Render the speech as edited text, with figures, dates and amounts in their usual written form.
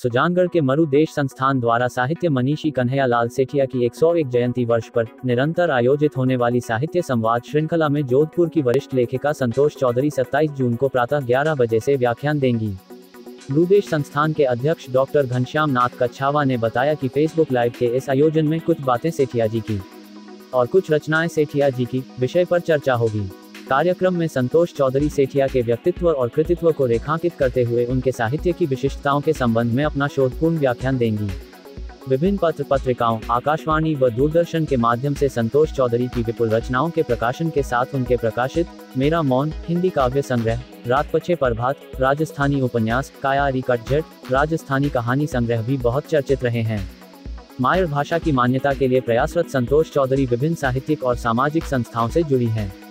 सुजानगढ़ के मरु देश संस्थान द्वारा साहित्य मनीषी कन्हैया लाल सेठिया की 101 जयंती वर्ष पर निरंतर आयोजित होने वाली साहित्य संवाद श्रृंखला में जोधपुर की वरिष्ठ लेखिका संतोष चौधरी 27 जून को प्रातः 11 बजे से व्याख्यान देंगी। मरुदेश संस्थान के अध्यक्ष डॉक्टर घनश्याम नाथ कच्छावा ने बताया कि फेसबुक लाइव के इस आयोजन में कुछ बातें सेठिया जी की और कुछ रचनाएं सेठिया जी की विषय पर चर्चा होगी। कार्यक्रम में संतोष चौधरी सेठिया के व्यक्तित्व और कृतित्व को रेखांकित करते हुए उनके साहित्य की विशिष्टताओं के संबंध में अपना शोधपूर्ण व्याख्यान देंगी। विभिन्न पत्र पत्रिकाओं, आकाशवाणी व दूरदर्शन के माध्यम से संतोष चौधरी की विपुल रचनाओं के प्रकाशन के साथ उनके प्रकाशित मेरा मौन हिंदी काव्य संग्रह, रात पछे प्रभात, राजस्थानी उपन्यास, कायारी कटझट, राजस्थानी कहानी संग्रह भी बहुत चर्चित रहे हैं। मातृभाषा की मान्यता के लिए प्रयासरत संतोष चौधरी विभिन्न साहित्यिक और सामाजिक संस्थाओं से जुड़ी हैं।